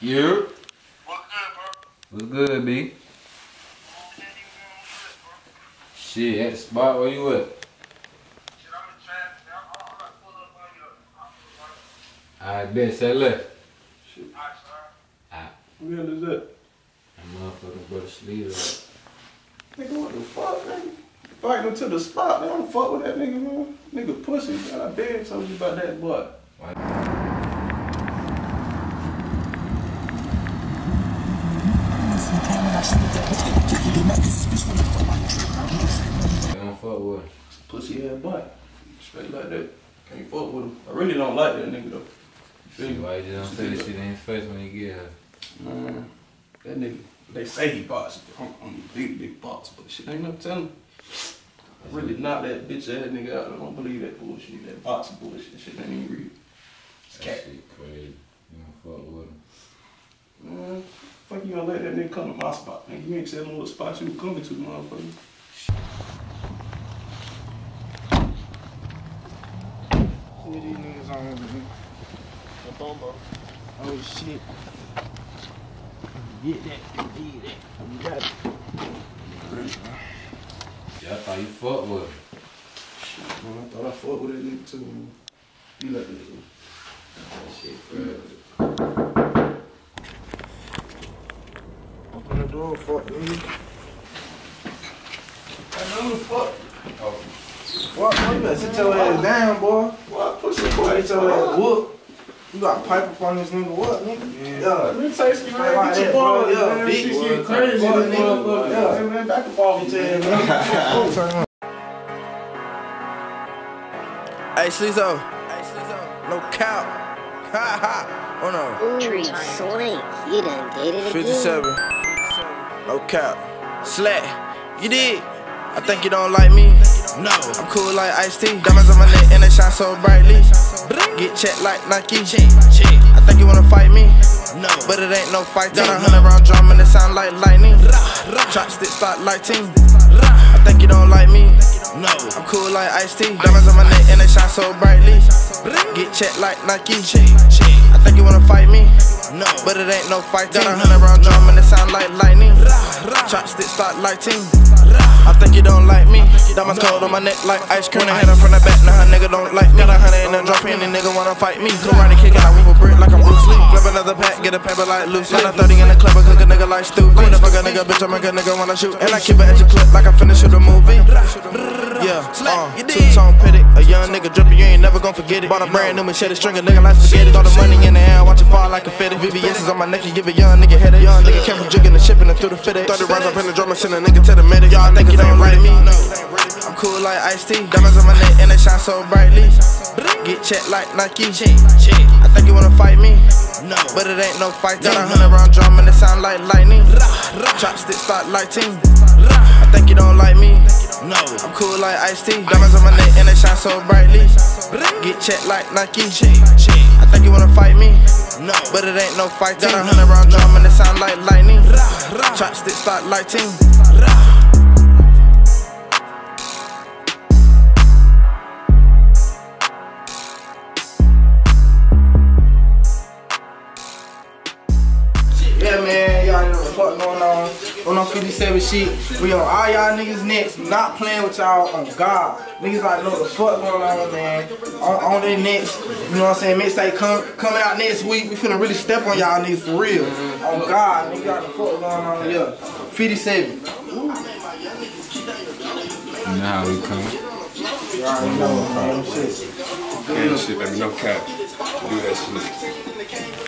Yeah. What's good, bro? What's good, B? Shit, at the spot, where you at? Shit, I'm in traffic. I'm gonna pull up on you. I bet, say left. Alright, sir. Alright. Who the hell is that? That motherfucking brother Sleezo. Nigga, what the fuck, nigga? Fighting him to the spot, man. I don't fuck with that nigga, man. Nigga pussy, man. I been told you about that boy. They don't fuck with him. Pussy ass boy. Straight like that. Can't fuck with him. I really don't like that nigga, though. You feel me? Why you just don't say that shit in his face when you get her? Man, that nigga, they say he boxing. I'm a big box, but shit ain't no telling. I really knocked that bitch ass nigga out. I don't believe that bullshit, that boxing bullshit. Shit ain't even real. It's That cat. shit crazy. You don't fuck with him. Man, fuck you gonna let that nigga come to my spot, man. You ain't telling him what spot you coming to, motherfucker. Who these niggas on over here? The bombo. Oh shit. Get that, need that. You got it. Yeah, I thought you fuck with him. Shit, man, I thought I fucked with that nigga too, man. He like that nigga. That shit crazy. Open the door, fuck nigga. I know the fuck. Oh. What? You better sit your ass down, boy. What? Pussy boy. Sit your ass whoop. You got pipe up on this nigga, what, nigga? Yeah. Let me taste you, man. Like Get your that, ball, bro. Yeah, man. big Shit boy. get crazy, Boy, this nigga. motherfucker. Yeah. Hey, man, back the ball, man. Man. Hey, Sleezo. No cap. Ha ha. Oh no. Ooh, Swank, you done did it again. 57. No cap. Slack. You did. I think you don't like me. No. I'm cool like iced tea. Diamonds on my neck and they shine so brightly. Get checked like Nike. I think you wanna fight me. No. But it ain't no fight. Got 100 round drum and it sound like lightning. Chopstick start lighting. I think you don't like me. No. I'm cool like iced tea. Diamonds on my neck and they shine so brightly. Get checked like Nike. I think you wanna fight me. No. But it ain't no fight. Got 100 round drum and it sound like lightning. Chopstick start lighting. I think you don't like me. Diamonds cold on my neck like ice cream. I hit her from the back, now her nigga don't like me. Got 100 in the drop, any nigga wanna fight me. Karate kickin', I whip a brick like I'm Bruce Lee. Flip another pack, get a paper like loose. Got a 30 in the club, I cook a nigga like stew. Queen fuck a nigga, bitch, I make a nigga wanna shoot. And I keep it at your clip like I finna shoot a movie. Yeah, two-tone pitty. A young nigga drippin', you ain't never gon' forget it. Bought a brand new machete, string a nigga like spaghetti. Throw the money in the air, watch it fall like a fitty. VVS is on my neck, you give a young nigga headache. Young nigga came from jigging and shipping it through the fitty. 30 rounds up in the drum and send a nigga to the medic. Y'all think you don't like me? I'm cool like iced tea. Diamonds on my neck and they shine so brightly. Get checked like Nike. I think you wanna fight me. No. But it ain't no fight. Got 100 round drum and it sound like lightning. Chopstick start lighting. I think you don't like me. No. I'm cool like iced tea. Diamonds on my neck and they shine so brightly. Get checked like Nike. I think you wanna fight me. No. But it ain't no fight. Got 100 round drum and it sound like lightning. Chopstick start lighting. Yeah, man, y'all know what the fuck going on. On 57 shit. We on all y'all niggas necks. Not playing with y'all on God. Niggas like know what the fuck going on, man. On their necks. You know what I'm saying? Mixtape coming out next week. We finna really step on y'all niggas for real. On God, nigga, y'all know what the fuck going on here. 57. You know how we coming. You already know, man. Shit. Shit, let me no cap. Do that shit.